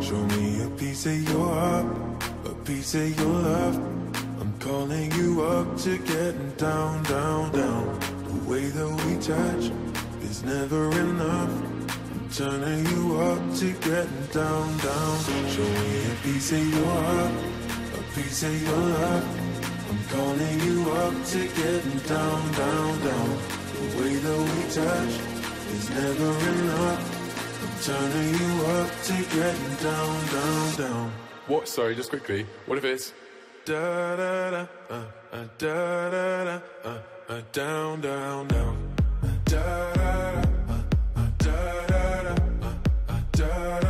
Show me a piece of your heart, a piece of your love. I'm calling you up to getting down, down, down. The way that we touch is never enough. I'm turning you up to getting down, down. Show me a piece of your heart, a piece of your love. I'm calling you up to getting down, down, down. The way that we touch is never enough. I'm turning you up to getting down, down, down. What? Sorry, just quickly. What if it's da da da da da da down, down, down. Da da da da da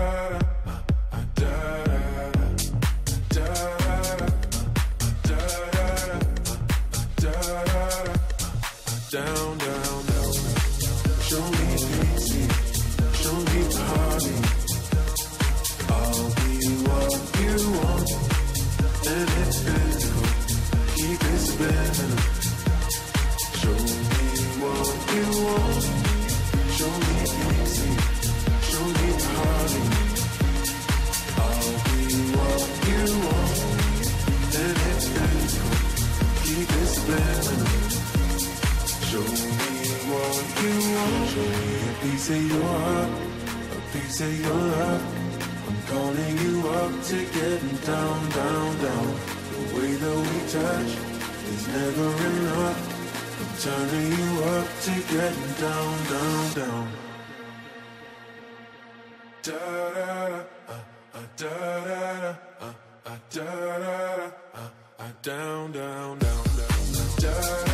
down, down, down. Show me easy, show me party. I'll be what you want, and it's physical. Keep it spinning. Show me what you want. Show me easy, show me party. I'll be what you want, and it's physical. Keep it spinning. Show me what you want. Show me a piece of your heart, a piece of your love. I'm calling you up to getting down, down, down. The way that we touch is never enough. I'm turning you up to getting down, down, down. Da da da da da da da da down, down, down, down, da.